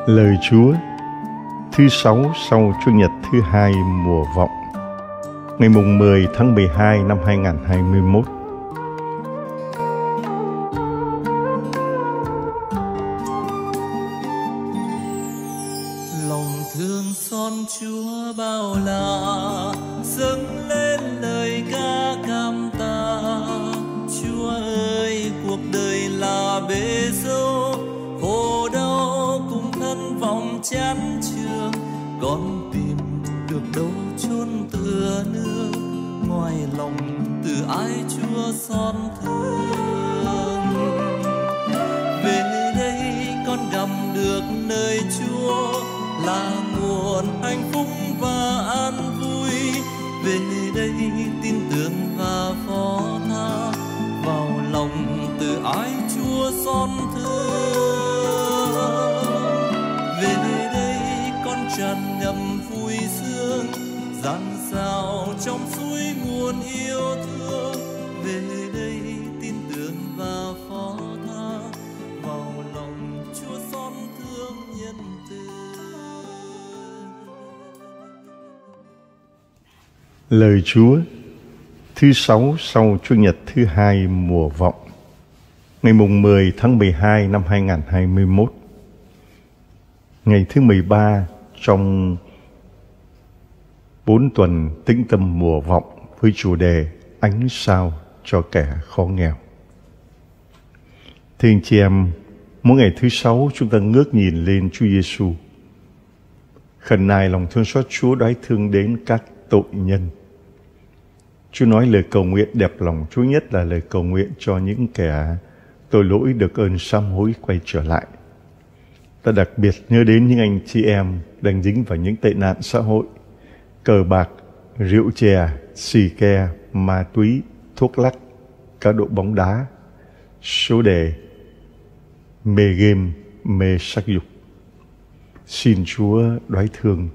Lời Chúa thứ 6 sau Chủ nhật thứ 2 mùa vọng, ngày mùng 10 tháng 12 năm 2021. Lòng thương xót Chúa bao la, dâng lên lời ca cảm tạ. Chúa ơi, cuộc đời là bể dâu, khổ đau cùng thân vọng chán trường. Con tìm được đâu chốn tựa nương, ngoài lòng từ ai Chúa xót thương. Về đây con gặp được nơi Chúa là nguồn hạnh phúc và an vui. Về đây tin tưởng và phó tha vào lòng từ ái Chúa xót thương. Về đây con tràn ngập vui sướng, dạt dào trong suối nguồn yêu thương. Về đây tin tưởng và phó tha vào lòng Chúa xót thương nhân từ. Lời Chúa thứ 6 sau Chủ nhật thứ 2 mùa vọng, ngày mùng 10 tháng 12 năm 2021. Ngày thứ 13 trong 4 tuần tĩnh tâm mùa vọng với chủ đề Ánh sao cho kẻ khó nghèo. Thưa anh chị em, mỗi ngày thứ 6 chúng ta ngước nhìn lên Chúa Giêsu, khẩn nài lòng thương xót Chúa đói thương đến các tội nhân. Chúa nói lời cầu nguyện đẹp lòng Chúa nhất là lời cầu nguyện cho những kẻ tội lỗi được ơn sám hối quay trở lại. Ta đặc biệt nhớ đến những anh chị em đang dính vào những tệ nạn xã hội, cờ bạc, rượu chè, xì ke, ma túy, thuốc lắc, cá độ bóng đá, số đề, mê game, mê sắc dục. Xin Chúa đoái thương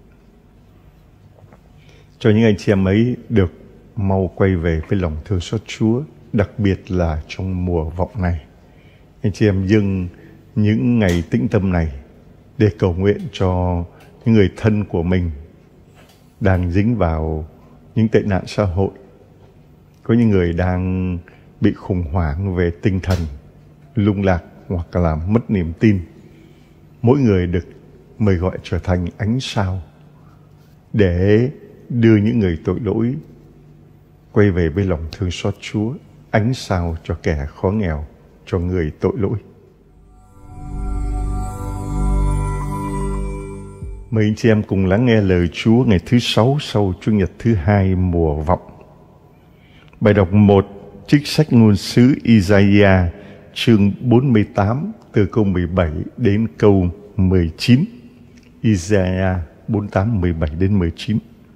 cho những anh chị em ấy được mau quay về với lòng thương xót Chúa, đặc biệt là trong mùa vọng này. Anh chị em dâng những ngày tĩnh tâm này để cầu nguyện cho những người thân của mình đang dính vào những tệ nạn xã hội. Có những người đang bị khủng hoảng về tinh thần, lung lạc hoặc là mất niềm tin. Mỗi người được mời gọi trở thành ánh sao để đưa những người tội lỗi quay về với lòng thương xót Chúa, ánh sao cho kẻ khó nghèo, cho người tội lỗi. Mời anh chị em cùng lắng nghe lời Chúa ngày thứ 6 sau Chủ nhật thứ 2 mùa vọng. Bài đọc 1, trích sách ngôn sứ Isaiah chương 48 từ câu 17 đến câu 19. Isaiah 48, 17 đến 19.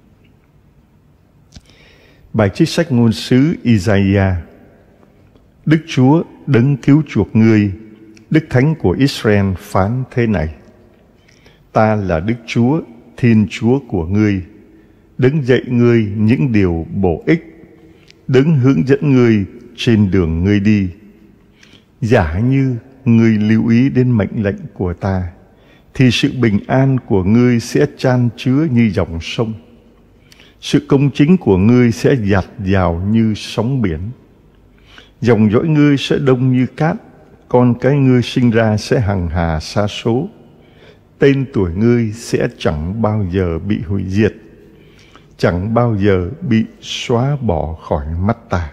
Bài trích sách ngôn sứ Isaiah. Đức Chúa đấng cứu chuộc ngươi, Đức Thánh của Israel phán thế này: Ta là Đức Chúa, Thiên Chúa của ngươi, đấng dạy ngươi những điều bổ ích, đấng hướng dẫn ngươi trên đường ngươi đi. Giả như ngươi lưu ý đến mệnh lệnh của ta, thì sự bình an của ngươi sẽ chan chứa như dòng sông. Sự công chính của ngươi sẽ dạt dào như sóng biển. Dòng dõi ngươi sẽ đông như cát, con cái ngươi sinh ra sẽ hằng hà sa số. Tên tuổi ngươi sẽ chẳng bao giờ bị hủy diệt, chẳng bao giờ bị xóa bỏ khỏi mắt ta.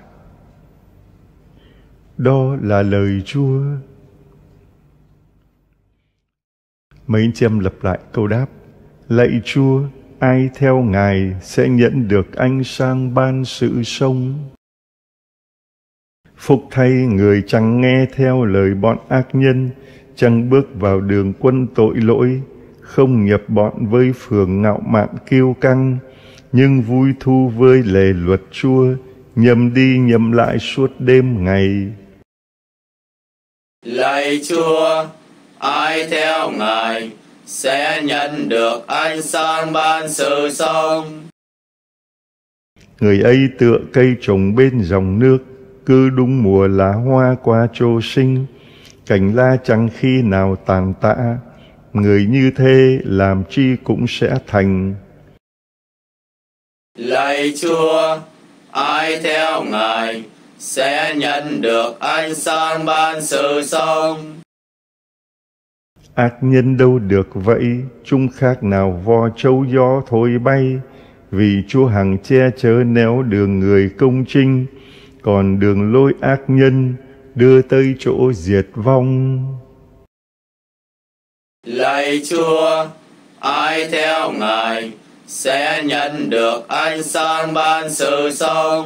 Đó là lời Chúa. Mấy anh chị em lặp lại câu đáp: Lạy Chúa, ai theo Ngài sẽ nhận được ánh sáng ban sự sống. Phúc thay người chẳng nghe theo lời bọn ác nhân, chẳng bước vào đường quân tội lỗi, không nhập bọn với phường ngạo mạn kiêu căng, nhưng vui thu với lề luật Chúa, nhầm đi nhầm lại suốt đêm ngày. Lạy Chúa, ai theo Ngài sẽ nhận được ánh sáng ban sự sống. Người ấy tựa cây trồng bên dòng nước, cứ đúng mùa lá hoa qua trô sinh, cành la chẳng khi nào tàn tạ, người như thế làm chi cũng sẽ thành. Lạy Chúa, ai theo Ngài sẽ nhận được ánh sáng ban sự sống. Ác nhân đâu được vậy, chúng khác nào vò trâu gió thổi bay, vì Chúa hằng che chở néo đường người công chính, còn đường lối ác nhân đưa tới chỗ diệt vong. Lạy Chúa, ai theo Ngài sẽ nhận được ánh sáng ban sự sống.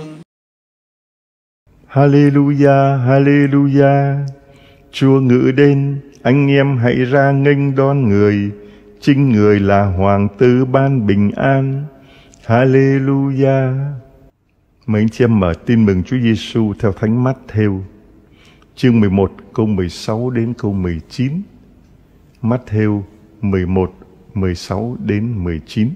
Hallelujah, Hallelujah. Chúa ngự đến, anh em hãy ra nghênh đón người, chính người là hoàng tử ban bình an. Hallelujah. Mấy anh chị em mở Tin mừng Chúa Giêsu theo Thánh Mát-thêu, chương 11 câu 16 đến câu 19. Mát-thêu 11, 16 đến 19.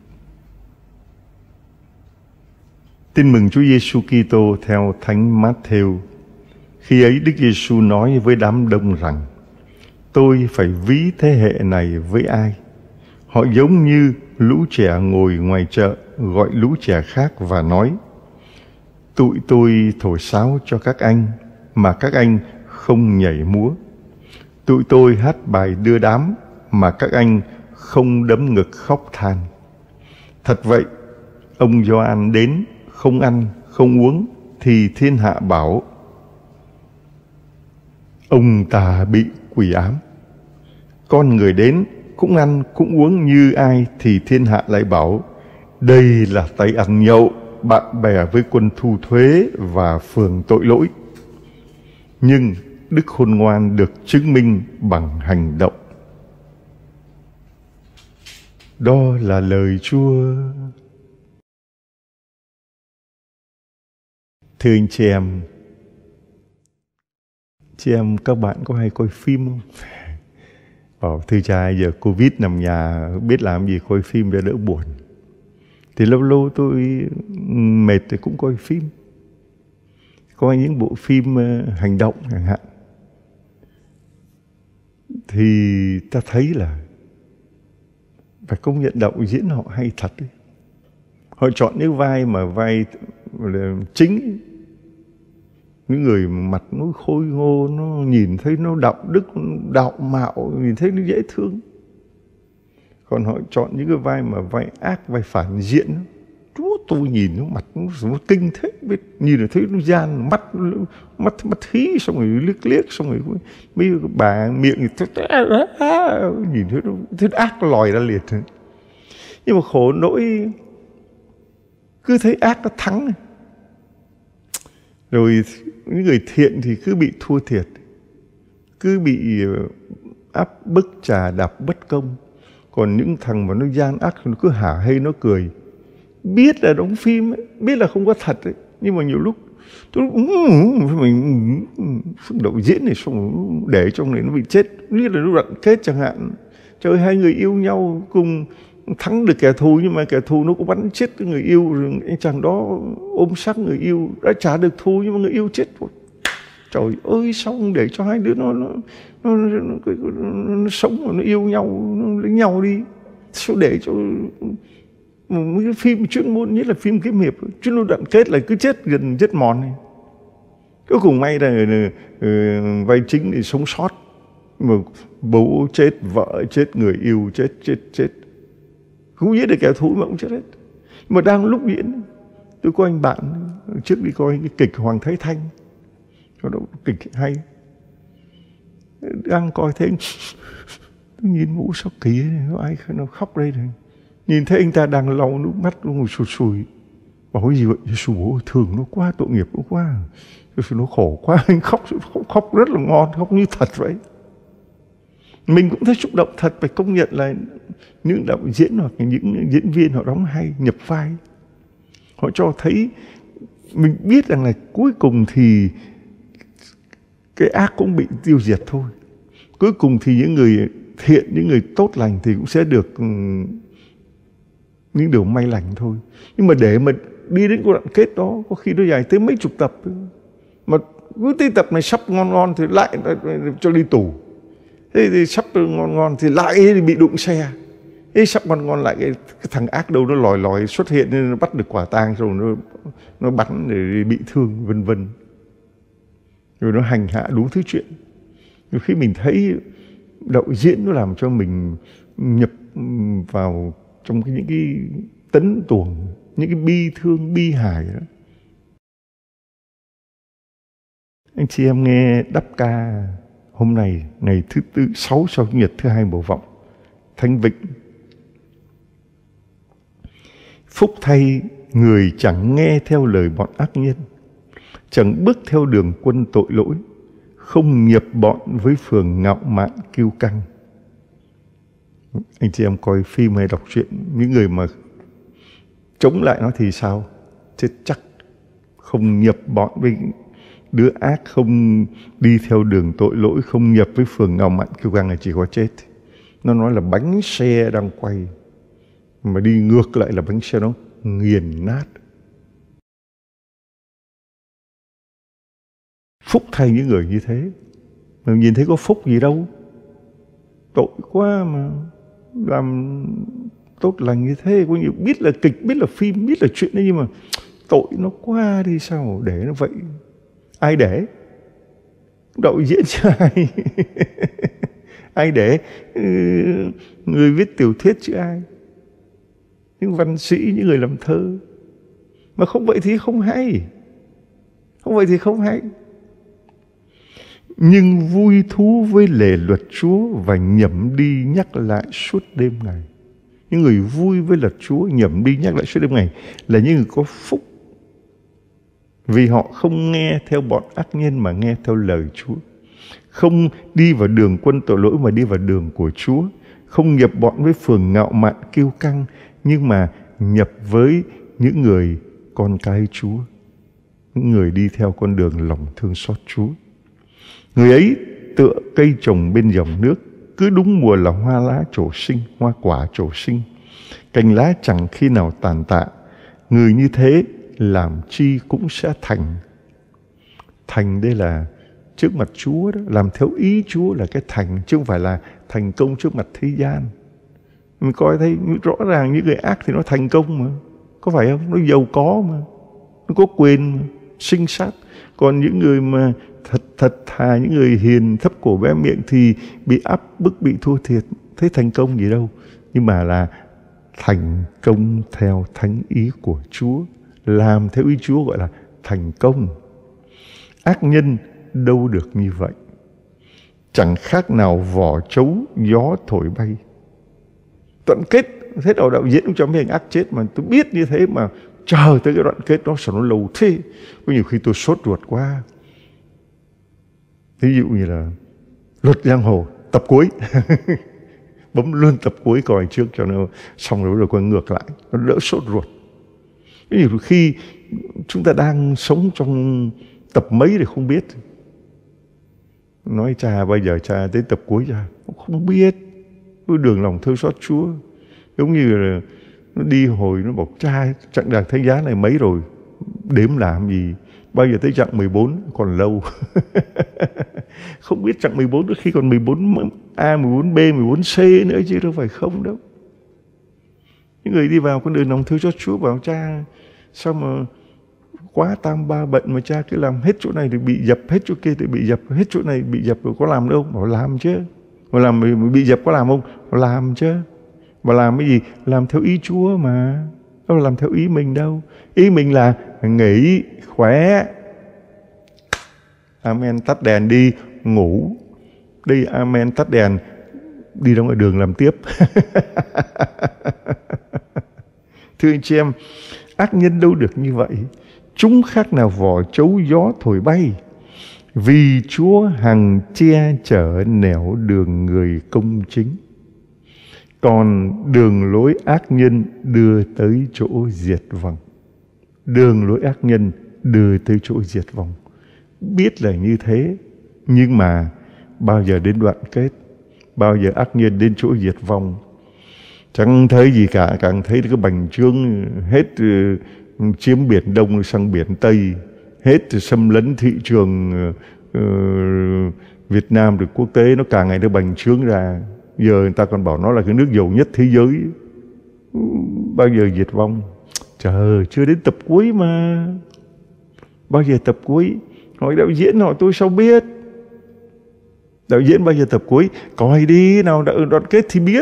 Tin mừng Chúa Giêsu Kitô theo Thánh Mát-thêu. Khi ấy Đức Giêsu nói với đám đông rằng: Tôi phải ví thế hệ này với ai? Họ giống như lũ trẻ ngồi ngoài chợ gọi lũ trẻ khác và nói: Tụi tôi thổi sáo cho các anh, mà các anh không nhảy múa. Tụi tôi hát bài đưa đám, mà các anh không đấm ngực khóc than. Thật vậy, ông Gioan đến không ăn, không uống, thì thiên hạ bảo: Ông ta bị quỷ ám. Con người đến cũng ăn, cũng uống như ai, thì thiên hạ lại bảo: Đây là tay ăn nhậu, bạn bè với quân thu thuế và phường tội lỗi. Nhưng đức khôn ngoan được chứng minh bằng hành động. Đó là lời Chúa. Thưa anh chị em các bạn có hay coi phim không? Bảo thưa cha giờ Covid nằm nhà biết làm gì, coi phim cho đỡ buồn. Thì lâu lâu tôi mệt thì cũng coi phim. Coi những bộ phim hành động chẳng hạn. Thì ta thấy là phải công nhận đạo diễn họ hay thật đấy. Họ chọn những vai mà vai chính, những người mặt nó khôi ngô, nó nhìn thấy nó đạo đức, đạo mạo, nhìn thấy nó dễ thương. Còn họ chọn những cái vai mà vai ác, vai phản diện, Chúa tôi nhìn nó mặt nó kinh thế, biết nhìn là thấy nó gian, mắt hí, xong rồi liếc, xong rồi mấy bà miệng nhìn thấy nó ác lòi ra liệt. Nhưng mà khổ nỗi cứ thấy ác nó thắng, rồi những người thiện thì cứ bị thua thiệt, cứ bị áp bức chà đạp bất công. Còn những thằng mà nó gian ác nó cứ hả hê nó cười, biết là đóng phim ấy, biết là không có thật ấy. Nhưng mà nhiều lúc tôi mình đạo diễn này xong để trong này nó bị chết, biết là nó đoạn kết chẳng hạn. Trời ơi, hai người yêu nhau cùng thắng được kẻ thù, nhưng mà kẻ thù nó cũng bắn chết cái người yêu, rồi anh chàng đó ôm xác người yêu, đã trả được thù nhưng mà người yêu chết rồi. Trời ơi, sao không để cho hai đứa nó sống mà nó yêu nhau, nó lấy nhau đi. Sao để cho một cái phim chuyên môn nhất là phim kiếm hiệp, chuyên môn đoạn kết là cứ chết gần chết mòn này. Cuối cùng may là vai chính thì sống sót, mà bố chết, vợ chết, người yêu chết. Không giết được kẻ thù mà cũng chết hết. Mà đang lúc diễn, tôi có anh bạn trước đi coi cái kịch Hoàng Thái Thanh, cho đó kịch hay, đang coi thấy tôi nhìn Vũ sao kỳ này, ai nó khóc đây này, nhìn thấy anh ta đang lau nước mắt, nó ngồi sụt sùi, bảo cái gì vậy? Bố thương nó quá, tội nghiệp nó quá, nó khổ quá. Anh khóc rất là ngon, khóc như thật vậy. Mình cũng thấy xúc động thật, phải công nhận là những đạo diễn hoặc những diễn viên họ đóng hay, nhập vai. Họ cho thấy, mình biết rằng là cuối cùng thì cái ác cũng bị tiêu diệt thôi. Cuối cùng thì những người thiện, những người tốt lành thì cũng sẽ được những điều may lành thôi. Nhưng mà để mà đi đến cái đoạn kết đó, có khi nó dài tới mấy chục tập. Mà cứ tới tập này sắp ngon thì lại cho đi tù. Thế thì sắp ngon ngon thì lại bị đụng xe. Thế sắp ngon ngon lại cái thằng ác đâu nó lòi lòi xuất hiện, nên nó bắt được quả tang, rồi nó bắn để bị thương, vân vân. Rồi nó hành hạ đủ thứ chuyện. Nhiều khi mình thấy đạo diễn nó làm cho mình nhập vào trong những cái tấn tuồng, những cái bi thương, bi hài đó. Anh chị em nghe đáp ca hôm nay, ngày thứ 6 sau Chủ nhật thứ 2 mùa vọng, Thánh Vịnh. Phúc thay người chẳng nghe theo lời bọn ác nhân, chẳng bước theo đường quân tội lỗi, không nghiệp bọn với phường ngạo mạn kiêu căng. Anh chị em coi phim hay đọc truyện, những người mà chống lại nó thì sao? Chết chắc. Không nhập bọn với đứa ác, không đi theo đường tội lỗi, không nhập với phường ngạo mạn kiêu căng là chỉ có chết. Nó nói là bánh xe đang quay, mà đi ngược lại là bánh xe nó nghiền nát. Phúc thay những người như thế. Mà nhìn thấy có phúc gì đâu. Tội quá mà làm tốt lành như thế. Có nhiều biết là kịch, biết là phim, biết là chuyện đấy, nhưng mà tội nó quá đi, sao để nó vậy? Ai để? Đạo diễn chứ ai? Ai để? Người viết tiểu thuyết chứ ai? Những văn sĩ, những người làm thơ. Mà không vậy thì không hay. Không vậy thì không hay. Nhưng vui thú với lề luật Chúa và nhẩm đi nhắc lại suốt đêm ngày. Những người vui với luật Chúa, nhẩm đi nhắc lại suốt đêm ngày là những người có phúc. Vì họ không nghe theo bọn ác nhân mà nghe theo lời Chúa. Không đi vào đường quân tội lỗi mà đi vào đường của Chúa. Không nhập bọn với phường ngạo mạn kiêu căng, nhưng mà nhập với những người con cái Chúa. Những người đi theo con đường lòng thương xót Chúa. Người ấy tựa cây trồng bên dòng nước, cứ đúng mùa là hoa lá trổ sinh, hoa quả trổ sinh. Cành lá chẳng khi nào tàn tạ. Người như thế làm chi cũng sẽ thành. Thành đây là trước mặt Chúa đó, làm theo ý Chúa là cái thành, chứ không phải là thành công trước mặt thế gian. Mình coi thấy rõ ràng những người ác thì nó thành công mà, có phải không? Nó giàu có mà, nó có quyền mà, sinh sát. Còn những người mà thật thà, những người hiền thấp cổ bé miệng thì bị áp bức, bị thua thiệt. Thế thành công gì đâu. Nhưng mà là thành công theo thánh ý của Chúa, làm theo ý Chúa gọi là thành công. Ác nhân đâu được như vậy. Chẳng khác nào vỏ trấu gió thổi bay. Tận kết, thế đạo diễn cũng cho mấy anh ác chết, mà tôi biết như thế mà chờ tới cái đoạn kết đó sao nó lâu thế. Có nhiều khi tôi sốt ruột quá. Ví dụ như là Luật Giang Hồ tập cuối bấm luôn tập cuối coi trước cho nó xong rồi quay ngược lại, nó đỡ sốt ruột. Ví dụ khi chúng ta đang sống trong tập mấy thì không biết. Nói cha bây giờ cha tới tập cuối cha không biết. Với đường lòng thương xót Chúa, giống như là nó đi hồi nó bảo cha chặng đường thánh giá này mấy rồi, đếm làm gì, bao giờ tới chặng 14 còn lâu. Không biết chặng 14 đôi khi còn 14A, 14B, 14C nữa chứ đâu phải không đâu. Những người đi vào con đường lòng thương xót Chúa bảo cha sao mà quá tam ba bận mà cha cứ làm hết chỗ này thì bị dập, hết chỗ kia thì bị dập, hết chỗ này bị dập rồi có làm đâu? Bảo làm chứ. Mà làm bị dập có làm không? Bảo làm chứ. Mà làm cái gì? Làm theo ý Chúa mà. Đâu làm theo ý mình đâu. Ý mình là nghỉ, khỏe. Amen, tắt đèn đi, ngủ. Đi, amen, tắt đèn, đi ra ngoài đường làm tiếp. Thưa anh chị em, ác nhân đâu được như vậy. Chúng khác nào vỏ trấu gió thổi bay. Vì Chúa hằng che chở nẻo đường người công chính, còn đường lối ác nhân đưa tới chỗ diệt vong. Đường lối ác nhân đưa tới chỗ diệt vong. Biết là như thế, nhưng mà bao giờ đến đoạn kết, bao giờ ác nhân đến chỗ diệt vong, chẳng thấy gì cả, càng thấy cái bành trướng hết, chiếm Biển Đông sang Biển Tây, hết xâm lấn thị trường Việt Nam được quốc tế nó càng ngày nó bành trướng ra. Giờ người ta còn bảo nó là cái nước giàu nhất thế giới. Bao giờ diệt vong? Trời, chưa đến tập cuối mà. Bao giờ tập cuối? Hỏi đạo diễn, hỏi tôi sao biết? Đạo diễn bao giờ tập cuối? Coi đi, nào đoạn kết thì biết.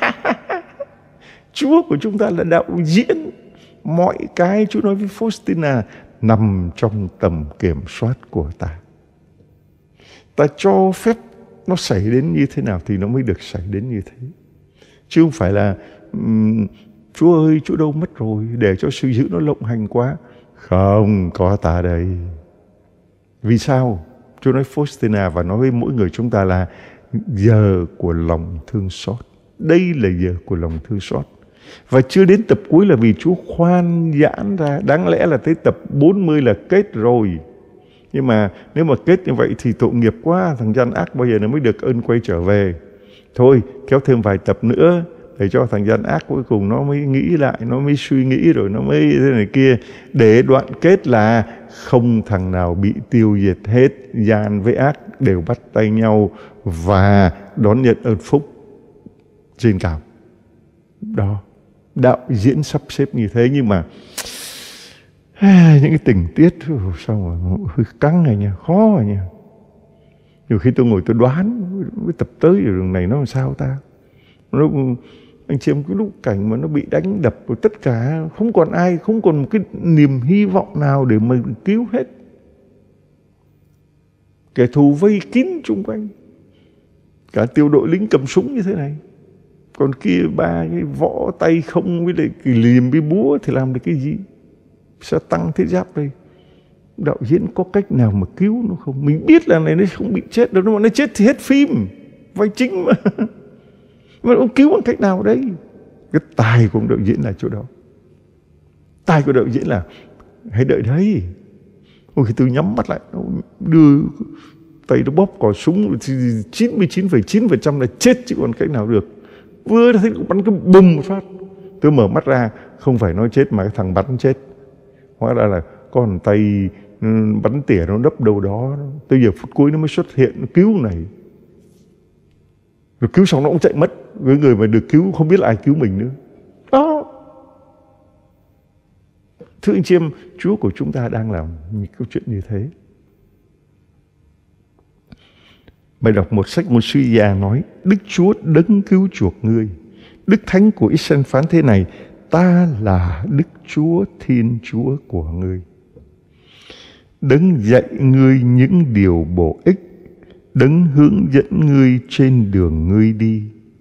Chúa của chúng ta là đạo diễn. Mọi cái Chúa nói với Faustina nằm trong tầm kiểm soát của ta. Ta cho phép nó xảy đến như thế nào thì nó mới được xảy đến như thế. Chứ không phải là Chúa ơi, Chúa đâu mất rồi, để cho sự dữ nó lộng hành quá. Không, có ta đây. Vì sao? Chúa nói Faustina và nói với mỗi người chúng ta là giờ của lòng thương xót. Đây là giờ của lòng thương xót. Và chưa đến tập cuối là vì Chúa khoan giãn ra. Đáng lẽ là tới tập 40 là kết rồi. Nhưng mà nếu mà kết như vậy thì tội nghiệp quá, thằng gian ác bao giờ nó mới được ơn quay trở về. Thôi, kéo thêm vài tập nữa để cho thằng gian ác cuối cùng nó mới nghĩ lại, nó mới suy nghĩ rồi nó mới thế này kia. Để đoạn kết là không thằng nào bị tiêu diệt hết, gian với ác đều bắt tay nhau và đón nhận ơn phúc trên cao. Đó, đạo diễn sắp xếp như thế, nhưng mà những cái tình tiết sao mà hơi căng này nha, khó rồi nha. Nhiều khi tôi ngồi tôi đoán cái tập tới ở đường này nó làm sao ta. Nó, anh chị em cái lúc cảnh mà nó bị đánh đập rồi tất cả không còn ai, không còn một cái niềm hy vọng nào để mà cứu hết. Kẻ thù vây kín chung quanh, cả tiểu đội lính cầm súng như thế này, còn kia ba cái võ tay không với lại cái liềm với búa thì làm được cái gì? Sao tăng thiết giáp đây? Đạo diễn có cách nào mà cứu nó không? Mình biết là này nó không bị chết đâu, mà nó chết thì hết phim, vai chính mà. Mà ông cứu bằng cách nào đấy? Cái tài của ông đạo diễn là chỗ đó. Tài của đạo diễn là hãy đợi đấy. Khi tôi nhắm mắt lại, nó đưa tay nó bóp cò súng thì 99,9% là chết chứ còn cách nào được. Vừa thấy bắn cái bùm một phát, tôi mở mắt ra, không phải nó chết mà cái thằng bắn chết. Hóa ra là con tay bắn tỉa nó đắp đầu đó. Tới giờ phút cuối nó mới xuất hiện, nó cứu này. Rồi cứu xong nó cũng chạy mất. Với người mà được cứu không biết là ai cứu mình nữa. Đó. Thưa anh chị em, Chúa của chúng ta đang làm những câu chuyện như thế. Bài đọc một sách ngôn sứ Già nói: Đức Chúa đấng cứu chuộc ngươi. Đức Thánh của Israel phán thế này: Ta là Đức Chúa Thiên Chúa của ngươi, đấng dạy ngươi những điều bổ ích, đấng hướng dẫn ngươi trên đường ngươi đi.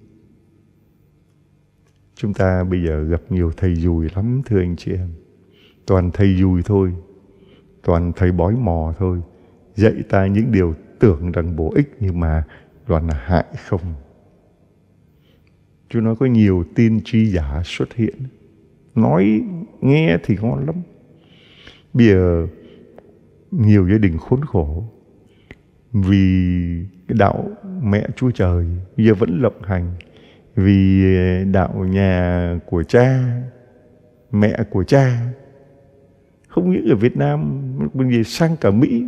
Chúng ta bây giờ gặp nhiều thầy dùi lắm thưa anh chị em. Toàn thầy dùi thôi, toàn thầy bói mò thôi, dạy ta những điều tưởng rằng bổ ích nhưng mà toàn là hại không. Chúa nói có nhiều tiên tri giả xuất hiện, nói nghe thì ngon lắm. Bây giờ nhiều gia đình khốn khổ vì cái đạo mẹ Chúa Trời bây giờ vẫn lộng hành, vì đạo nhà của cha, mẹ của cha, không những ở Việt Nam mà về sang cả Mỹ.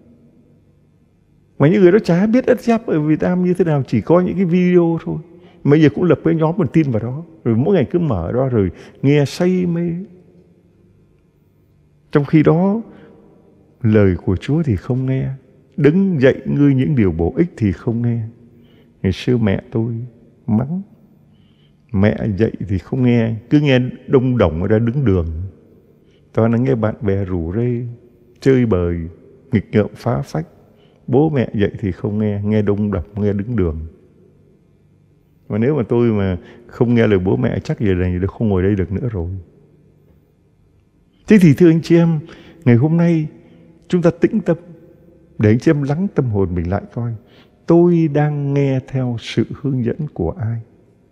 Mà những người đó chả biết ất giáp ở Việt Nam như thế nào, chỉ có những cái video thôi. Mà giờ cũng lập cái nhóm mình tin vào đó, rồi mỗi ngày cứ mở đó rồi nghe say mê. Trong khi đó lời của Chúa thì không nghe, đấng dạy ngươi những điều bổ ích thì không nghe. Ngày xưa mẹ tôi mắng, mẹ dạy thì không nghe, cứ nghe đông đồng ở ra đứng đường. Toàn là nghe bạn bè rủ rê, chơi bời, nghịch ngợm phá phách. Bố mẹ dạy thì không nghe, nghe đông đồng, nghe đứng đường. Mà nếu mà tôi mà không nghe lời bố mẹ chắc giờ này không ngồi đây được nữa rồi. Thế thì thưa anh chị em, ngày hôm nay chúng ta tĩnh tâm để anh chị em lắng tâm hồn mình lại coi tôi đang nghe theo sự hướng dẫn của ai.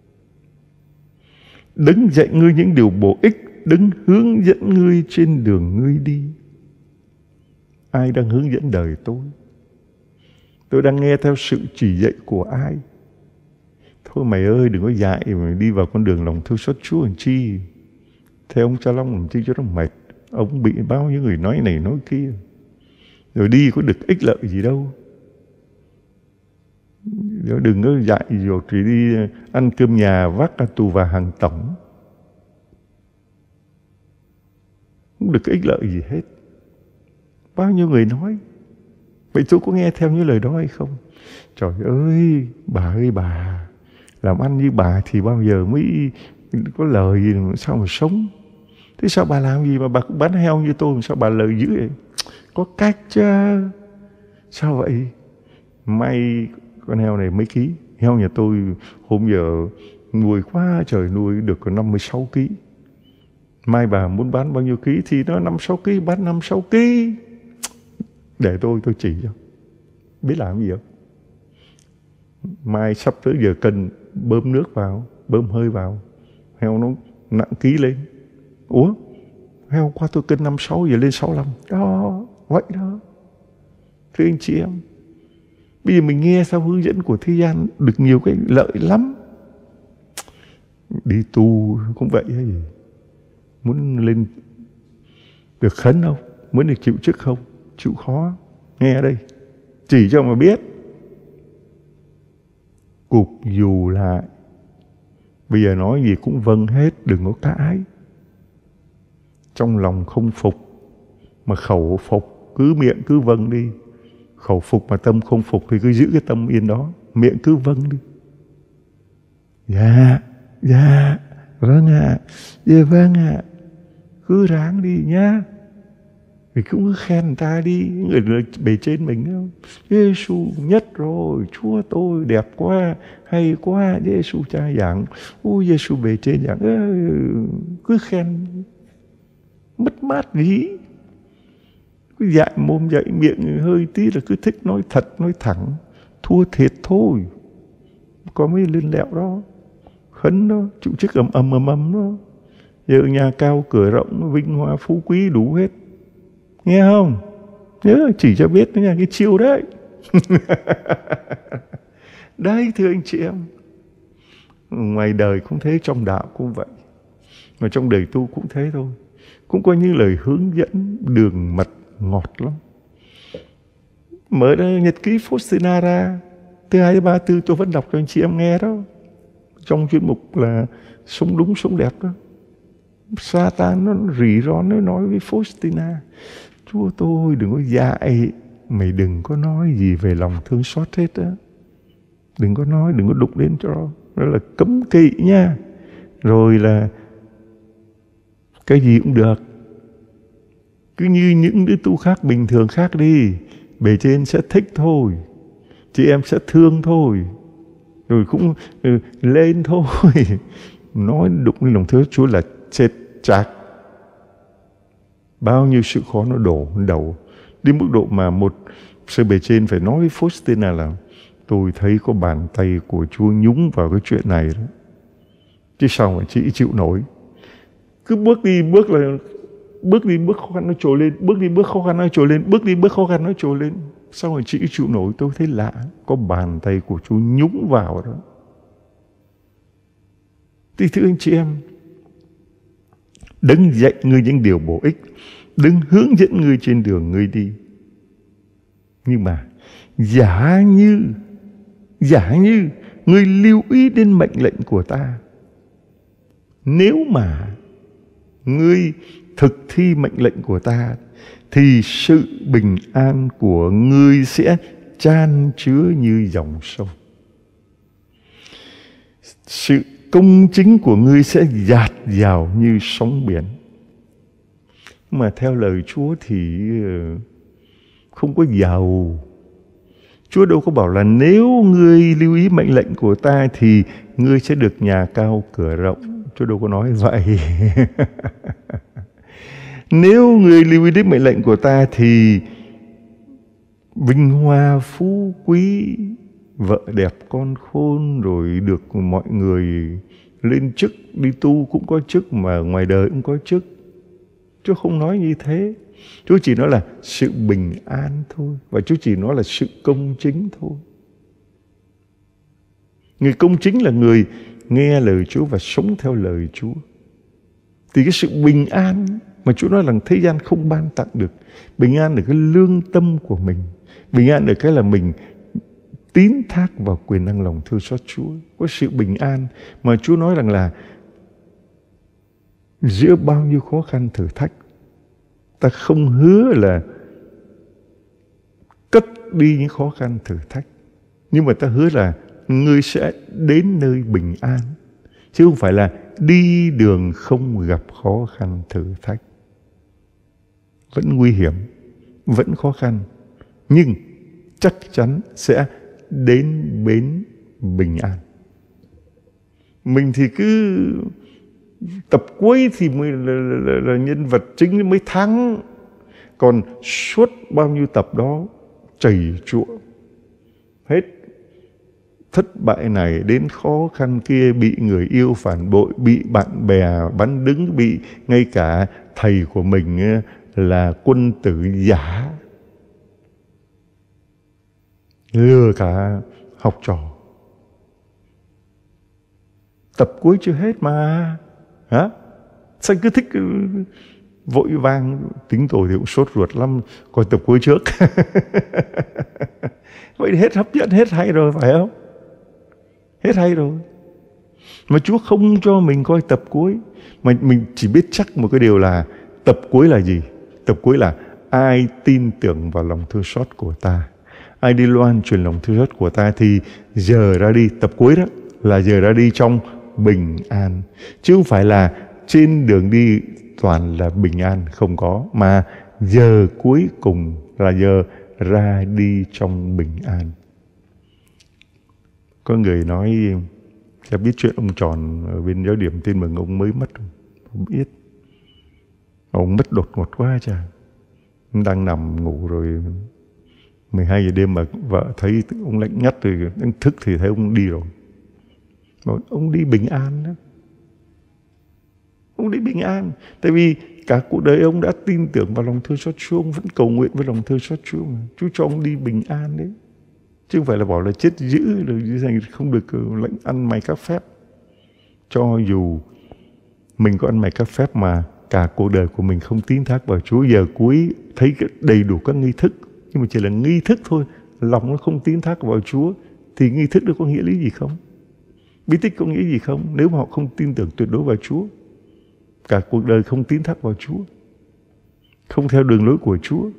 Đấng dạy ngươi những điều bổ ích, đấng hướng dẫn ngươi trên đường ngươi đi. Ai đang hướng dẫn đời tôi? Tôi đang nghe theo sự chỉ dạy của ai? Thôi mày ơi, đừng có dạy mà đi vào con đường lòng thương xót Chúa làm chi. Theo ông Cha Long làm chi cho nó mệt. Ông bị bao nhiêu người nói này nói kia. Rồi đi có được ích lợi gì đâu. Đừng có dạy dột chỉ đi ăn cơm nhà vác cả tù và hàng tổng. Không được ích lợi gì hết. Bao nhiêu người nói. Vậy tôi có nghe theo những lời đó hay không? Trời ơi bà, làm ăn như bà thì bao giờ mới có lời gì mà sao mà sống? Thế sao bà làm gì mà bà cũng bán heo như tôi, mà sao bà lời dữ vậy? Có cách chứ. Sao vậy? May con heo này mấy ký? Heo nhà tôi hôm giờ nuôi quá trời, nuôi được có 56 ký. Mai bà muốn bán bao nhiêu ký thì nó 5-6 ký, bán 5-6 ký. Để tôi chỉ cho. Biết làm gì không? Mai sắp tới giờ cân, bơm nước vào, bơm hơi vào, heo nó nặng ký lên. Ủa? Heo qua tôi cân 56 giờ lên 65. Đó, vậy đó. Thưa anh chị em, bây giờ mình nghe theo hướng dẫn của thế gian được nhiều cái lợi lắm. Đi tu cũng vậy hay gì? Muốn lên được khấn không? Muốn được chịu chức không? Chịu khó. Nghe đây, chỉ cho mà biết. Cục dù lại. Bây giờ nói gì cũng vâng hết, đừng có cãi. Trong lòng không phục, mà khẩu phục, cứ miệng cứ vâng đi. Khẩu phục mà tâm không phục thì cứ giữ cái tâm yên đó. Miệng cứ vâng đi. Dạ, vâng ạ, dạ vâng ạ. Cứ ráng đi nhá. Thì cũng cứ khen người ta đi, người bề trên mình không? Giê-xu nhất rồi, Chúa tôi đẹp quá, hay quá, Giê-xu cha giảng. Ôi Giê-xu bề trên giảng, cứ khen. Mất mát gì? Cứ dạy mồm dạy miệng hơi tí là cứ thích nói thật, nói thẳng. Thua thiệt thôi. Có mấy lên lẹo đó. Khấn đó, chịu chức ầm đó. Giờ nhà cao cửa rộng, vinh hoa phú quý đủ hết. Nghe không? Nhớ chỉ cho biết đó nha, cái chiêu đấy. Đấy thưa anh chị em. Ngoài đời cũng thế, trong đạo cũng vậy. Mà trong đời tu cũng thế thôi. Cũng có những lời hướng dẫn đường mật ngọt lắm. Mở ra nhật ký Faustina ra, thứ 2, 3, 4 tôi vẫn đọc cho anh chị em nghe đó. Trong chuyên mục là sống đúng, sống đẹp đó. Satan nó rỉ ron, nó nói với Faustina: Chúa tôi đừng có dạy, mày đừng có nói gì về lòng thương xót hết á. Đừng có nói, đừng có đụng đến cho đó là cấm kỵ nha. Rồi là cái gì cũng được, cứ như những đứa tu khác bình thường khác đi. Bề trên sẽ thích thôi, chị em sẽ thương thôi, rồi cũng lên thôi. Nói đụng lên lòng thương Chúa là chết chạc. Bao nhiêu sự khó nó đổ đầu. Đến mức độ mà một sư bề trên phải nói với Faustina là: tôi thấy có bàn tay của Chúa nhúng vào cái chuyện này đó. Chứ sao mà chị chịu nổi. Cứ bước đi bước khó khăn nó trồi lên, bước đi bước khó khăn nó trồi lên, bước đi bước khó khăn nó trồi lên. Sao mà chị chịu nổi? Tôi thấy lạ, có bàn tay của Chúa nhúng vào đó. Thì thưa anh chị em, Đấng dạy ngươi những điều bổ ích, Đấng hướng dẫn ngươi trên đường ngươi đi. Nhưng mà giả như ngươi lưu ý đến mệnh lệnh của ta, nếu mà ngươi thực thi mệnh lệnh của ta, thì sự bình an của ngươi sẽ chan chứa như dòng sông. Sự công chính của ngươi sẽ dạt dào như sóng biển. Mà theo lời Chúa thì không có giàu. Chúa đâu có bảo là nếu ngươi lưu ý mệnh lệnh của ta thì ngươi sẽ được nhà cao cửa rộng. Chúa đâu có nói vậy. Nếu ngươi lưu ý đến mệnh lệnh của ta thì vinh hoa phú quý, vợ đẹp con khôn, rồi được mọi người lên chức. Đi tu cũng có chức, mà ngoài đời cũng có chức. Chúa không nói như thế. Chúa chỉ nói là sự bình an thôi. Và Chúa chỉ nói là sự công chính thôi. Người công chính là người nghe lời Chúa và sống theo lời Chúa. Thì cái sự bình an mà Chúa nói rằng thế gian không ban tặng được. Bình an ở cái lương tâm của mình, bình an ở cái là mình tín thác vào quyền năng lòng thương xót Chúa. Có sự bình an mà Chúa nói rằng là giữa bao nhiêu khó khăn thử thách, ta không hứa là cất đi những khó khăn thử thách, nhưng mà ta hứa là ngươi sẽ đến nơi bình an, chứ không phải là đi đường không gặp khó khăn thử thách. Vẫn nguy hiểm, vẫn khó khăn, nhưng chắc chắn sẽ đến bến bình an. Mình thì cứ tập cuối thì mới là nhân vật chính mới thắng, còn suốt bao nhiêu tập đó chảy chụa hết, thất bại này đến khó khăn kia, bị người yêu phản bội, bị bạn bè bắn đứng, bị ngay cả thầy của mình là quân tử giả lừa cả học trò. Tập cuối chưa hết mà hả? Sao cứ thích vội vàng? Tính tôi thì cũng sốt ruột lắm, coi tập cuối trước. Vậy hết hấp dẫn, hết hay rồi phải không? Hết hay rồi. Mà Chúa không cho mình coi tập cuối, mà mình chỉ biết chắc một cái điều là tập cuối là gì? Tập cuối là ai tin tưởng vào lòng thương xót của ta, ai đi loan truyền lòng thương xót của ta thì giờ ra đi. Tập cuối đó là giờ ra đi trong bình an, chứ không phải là trên đường đi toàn là bình an, không có, mà giờ cuối cùng là giờ ra đi trong bình an. Có người nói, cha biết chuyện ông Tròn ở bên Giáo điểm Tin Mừng ông mới mất không? Biết. Ông mất đột ngột quá cha. Ông đang nằm ngủ rồi 12 giờ đêm mà vợ thấy ông lạnh ngắt rồi, ông thức thì thấy ông đi rồi. Ông đi bình an đó. Ông đi bình an. Tại vì cả cuộc đời ông đã tin tưởng vào lòng thương xót Chúa, ông vẫn cầu nguyện với lòng thương xót Chúa mà. Chúa cho ông đi bình an đấy. Chứ không phải là bảo là chết dữ rồi không được lệnh ăn mày các phép. Cho dù mình có ăn mày các phép mà cả cuộc đời của mình không tín thác vào Chúa, giờ cuối thấy đầy đủ các nghi thức, nhưng mà chỉ là nghi thức thôi, lòng nó không tín thác vào Chúa, thì nghi thức đó có nghĩa lý gì không? Bí tích có nghĩa gì không? Nếu mà họ không tin tưởng tuyệt đối vào Chúa, cả cuộc đời không tín thác vào Chúa, không theo đường lối của Chúa.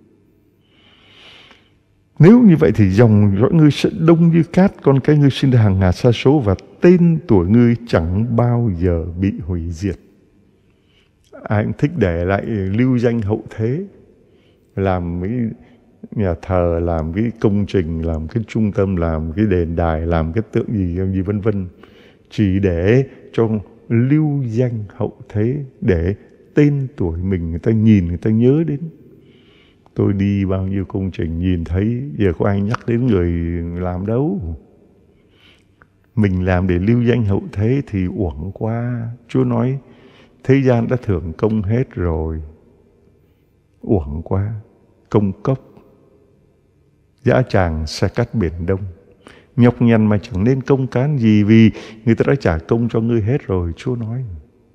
Nếu như vậy thì dòng dõi ngươi sẽ đông như cát, con cái ngươi sinh ra hàng ngàn sa số, và tên tuổi ngươi chẳng bao giờ bị hủy diệt. Ai cũng thích để lại lưu danh hậu thế, làm cái nhà thờ, làm cái công trình, làm cái trung tâm, làm cái đền đài, làm cái tượng gì vân vân, chỉ để cho lưu danh hậu thế, để tên tuổi mình người ta nhìn, người ta nhớ đến. Tôi đi bao nhiêu công trình nhìn thấy, giờ có ai nhắc đến người làm đâu. Mình làm để lưu danh hậu thế thì uổng quá. Chúa nói thế gian đã thưởng công hết rồi, uổng quá. Công cốc dã tràng xe cắt biển đông, nhọc nhằn mà chẳng nên công cán gì, vì người ta đã trả công cho ngươi hết rồi. Chúa nói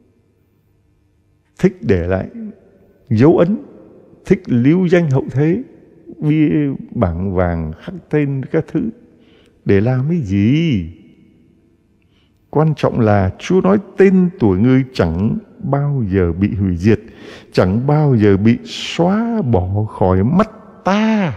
thích để lại dấu ấn, thích lưu danh hậu thế, bia bảng vàng khắc tên các thứ, để làm cái gì? Quan trọng là Chúa nói tên tuổi ngươi chẳng bao giờ bị hủy diệt, chẳng bao giờ bị xóa bỏ khỏi mắt ta.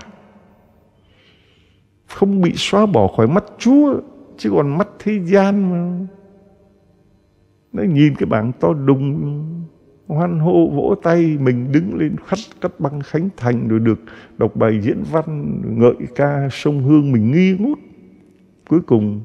Không bị xóa bỏ khỏi mắt Chúa, chứ còn mắt thế gian mà. Nó nhìn cái bảng to đùng, hoan hô vỗ tay, mình đứng lên cắt băng khánh thành, rồi được đọc bài diễn văn ngợi ca sông Hương, mình nghi ngút. Cuối cùng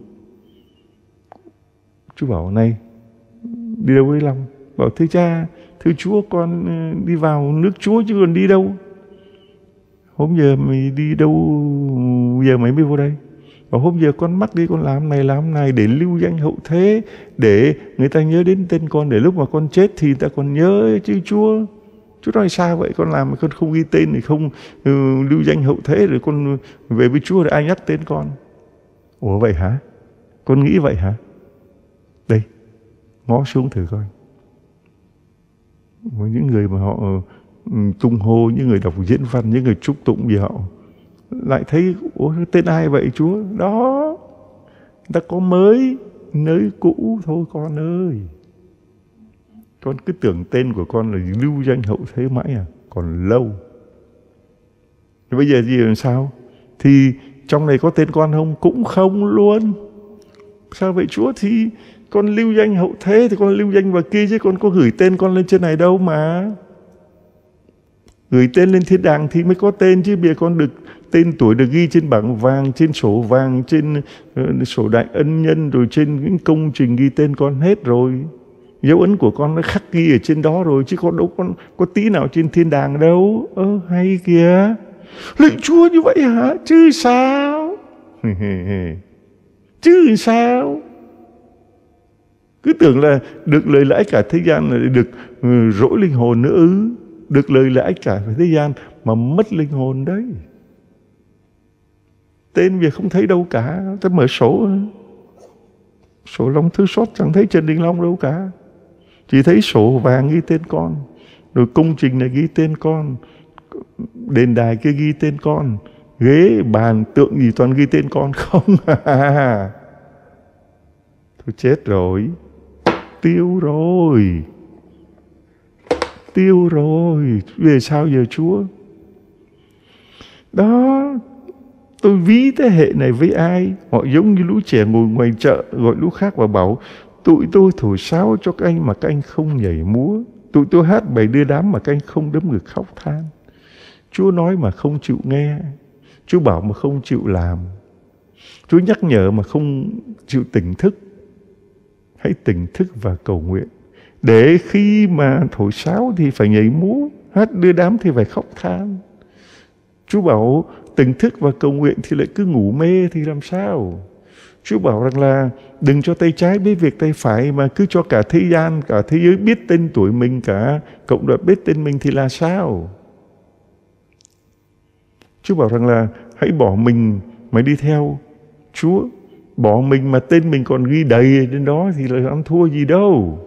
Chúa bảo này, đi đâu với lòng? Bảo thưa cha, thưa Chúa, con đi vào nước Chúa chứ còn đi đâu. Hôm giờ mày đi đâu, giờ mày mới vô đây? Bảo hôm giờ con mắc đi, con làm này để lưu danh hậu thế, để người ta nhớ đến tên con, để lúc mà con chết thì người ta còn nhớ chứ Chúa. Chúa nói sao vậy? Con làm mà con không ghi tên thì không lưu danh hậu thế, rồi con về với Chúa rồi ai nhắc tên con? Ủa vậy hả? Con nghĩ vậy hả? Đây, ngó xuống thử coi. Những người mà họ tung hô, những người đọc diễn văn, những người chúc tụng gì họ lại thấy ủa tên ai vậy Chúa? Đó, ta có mới nơi cũ thôi con ơi. Con cứ tưởng tên của con là lưu danh hậu thế mãi à? Còn lâu. Thì bây giờ gì làm sao? Thì trong này có tên con không? Cũng không luôn. Sao vậy Chúa? Thì con lưu danh hậu thế thì con lưu danh vào kia chứ con có gửi tên con lên trên này đâu mà. Gửi tên lên thiên đàng thì mới có tên chứ. Bây giờ con được tên tuổi được ghi trên bảng vàng, trên sổ vàng, trên sổ đại ân nhân, rồi trên những công trình ghi tên con hết rồi. Dấu ấn của con nó khắc ghi ở trên đó rồi, chứ con đâu có tí nào trên thiên đàng đâu. Hay kìa. Lạy Chúa như vậy hả? Chứ sao? Chứ sao? Cứ tưởng là được lời lãi cả thế gian là được rỗi linh hồn nữa ư? Được lời lãi cả thế gian mà mất linh hồn đấy. Tên việc không thấy đâu cả. Ta mở sổ Long Thư Xót chẳng thấy Trần Đình Long đâu cả. Chỉ thấy sổ vàng ghi tên con, rồi công trình này ghi tên con, đền đài kia ghi tên con, ghế bàn tượng gì toàn ghi tên con không à. Thôi chết rồi. Tiêu rồi. Về sao giờ Chúa? Đó, tôi ví thế hệ này với ai? Họ giống như lũ trẻ ngồi ngoài chợ gọi lũ khác và bảo tụi tôi thổi sáo cho các anh mà các anh không nhảy múa. Tụi tôi hát bài đưa đám mà các anh không đấm ngực khóc than. Chúa nói mà không chịu nghe. Chúa bảo mà không chịu làm. Chúa nhắc nhở mà không chịu tỉnh thức. Hãy tỉnh thức và cầu nguyện. Để khi mà thổi sáo thì phải nhảy múa, hát đưa đám thì phải khóc than. Chúa bảo tỉnh thức và cầu nguyện thì lại cứ ngủ mê thì làm sao? Chúa bảo rằng là đừng cho tay trái biết việc tay phải mà cứ cho cả thế gian, cả thế giới biết tên tuổi mình, cả cộng đoàn biết tên mình thì là sao? Chúa bảo rằng là hãy bỏ mình mà đi theo Chúa. Bỏ mình mà tên mình còn ghi đầy trên đó thì là ăn thua gì đâu.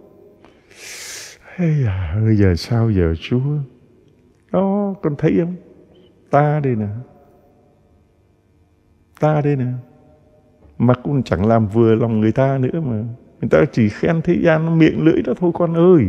Ơi giờ sao giờ Chúa? Đó, con thấy không? Ta đây nè. Mà cũng chẳng làm vừa lòng người ta nữa mà. Người ta chỉ khen thế gian miệng lưỡi đó thôi con ơi.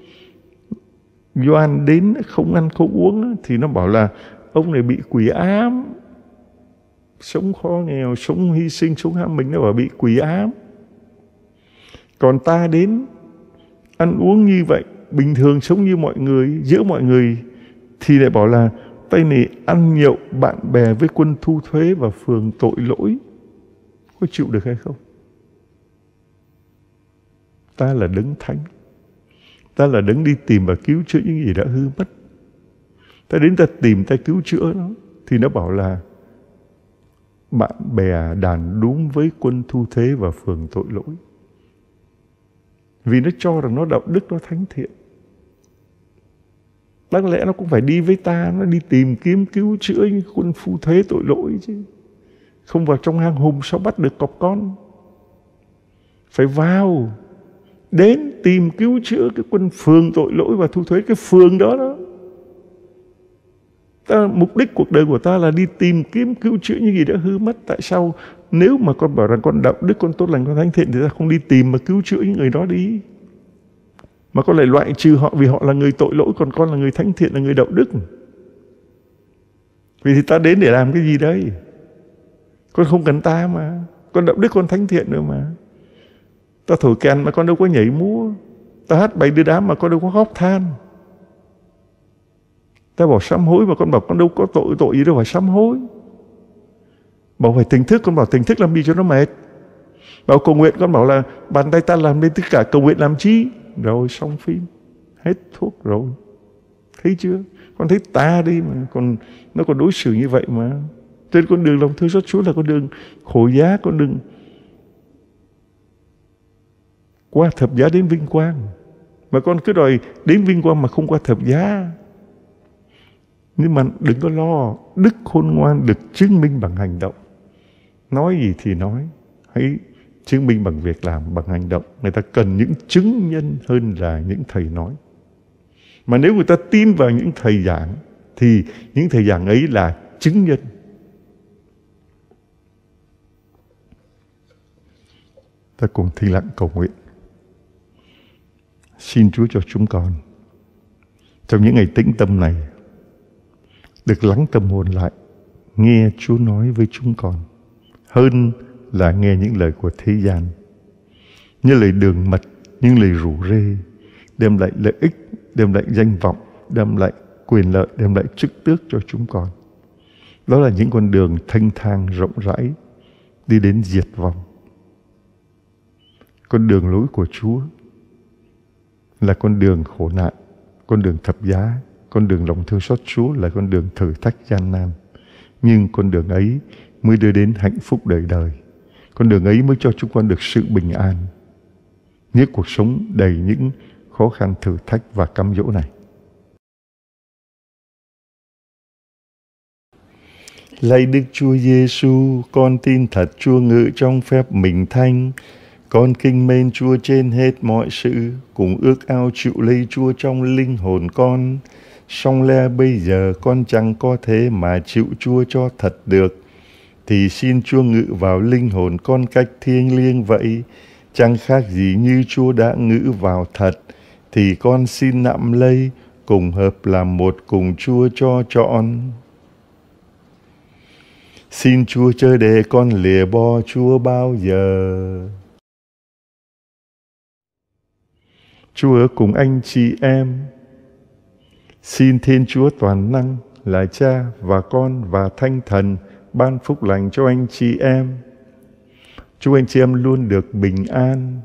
Gioan đến không ăn không uống thì nó bảo là ông này bị quỷ ám. Sống khó nghèo, sống hy sinh, sống ham mình, nó bảo bị quỷ ám. Còn ta đến ăn uống như vậy, bình thường sống như mọi người, giữa mọi người, thì lại bảo là tay này ăn nhậu bạn bè với quân thu thuế và phường tội lỗi. Có chịu được hay không? Ta là đấng thánh. Ta là đấng đi tìm và cứu chữa những gì đã hư mất. Ta đến ta tìm, ta cứu chữa nó. Thì nó bảo là bạn bè đàn đúng với quân thu thuế và phường tội lỗi. Vì nó cho rằng nó đạo đức, nó thánh thiện. Đáng lẽ nó cũng phải đi với ta, nó đi tìm kiếm cứu chữa những quân thu thuế tội lỗi chứ. Không vào trong hang hùm sao bắt được cọp con. Phải vào, đến tìm cứu chữa cái quân phường tội lỗi và thu thuế cái phường đó đó. Mục đích cuộc đời của ta là đi tìm kiếm cứu chữa những gì đã hư mất. Tại sao nếu mà con bảo rằng con đạo đức, con tốt lành, con thánh thiện thì ta không đi tìm mà cứu chữa những người đó đi, mà con lại loại trừ họ vì họ là người tội lỗi, còn con là người thánh thiện, là người đạo đức? Vì thì ta đến để làm cái gì đây? Con không cần ta mà. Con đạo đức, con thánh thiện nữa mà. Ta thổi kèn mà con đâu có nhảy múa. Ta hát bài đưa đám mà con đâu có khóc than. Ta bảo sám hối mà con bảo con đâu có tội gì đâu phải sám hối. Bảo phải tỉnh thức, con bảo tỉnh thức làm gì cho nó mệt. Bảo cầu nguyện, con bảo là bàn tay ta làm nên tất cả, cầu nguyện làm chi? Rồi xong phim, hết thuốc rồi. Thấy chưa? Con thấy ta đi mà nó còn đối xử như vậy mà. Trên con đường lòng thương xót Chúa là con đường khổ giá, con đường qua thập giá đến vinh quang. Mà con cứ đòi đến vinh quang mà không qua thập giá. Nhưng mà đừng có lo, đức khôn ngoan được chứng minh bằng hành động. Nói gì thì nói, hãy chứng minh bằng việc làm, bằng hành động. Người ta cần những chứng nhân hơn là những thầy nói. Mà nếu người ta tin vào những thầy giảng thì những thầy giảng ấy là chứng nhân. Ta cùng thinh lặng cầu nguyện. Xin Chúa cho chúng con trong những ngày tĩnh tâm này được lắng tâm hồn lại, nghe Chúa nói với chúng con hơn là nghe những lời của thế gian, như lời đường mật, những lời rủ rê, đem lại lợi ích, đem lại danh vọng, đem lại quyền lợi, đem lại chức tước cho chúng con. Đó là những con đường thanh thang rộng rãi đi đến diệt vong. Con đường lối của Chúa là con đường khổ nạn, con đường thập giá, con đường lòng thương xót Chúa là con đường thử thách gian nan. Nhưng con đường ấy mới đưa đến hạnh phúc đời đời. Con đường ấy mới cho chúng con được sự bình an, như cuộc sống đầy những khó khăn thử thách và cám dỗ này. Lạy Đức Chúa Giêsu, con tin thật Chúa ngự trong phép mình thánh. Con kính mến Chúa trên hết mọi sự, cùng ước ao chịu lấy Chúa trong linh hồn con. Song lẽ bây giờ con chẳng có thế mà chịu Chúa cho thật được, thì xin Chúa ngự vào linh hồn con cách thiêng liêng vậy. Chẳng khác gì như Chúa đã ngự vào thật, thì con xin nặm lấy, cùng hợp làm một cùng Chúa cho trọn. Xin Chúa chớ để con lìa bỏ Chúa bao giờ. Chúa ở cùng anh chị em. Xin Thiên Chúa toàn năng là Cha và Con và Thánh Thần ban phúc lành cho anh chị em. Chúc anh chị em luôn được bình an.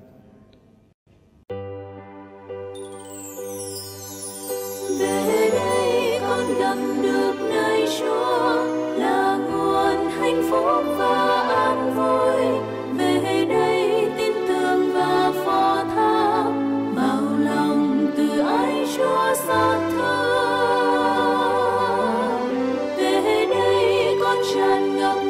Về đây con gặp được nơi Chúa là nguồn hạnh phúc và an vui. Về đây tin tưởng và phó thác vào lòng từ ái Chúa xót thương. Về đây con tràn ngập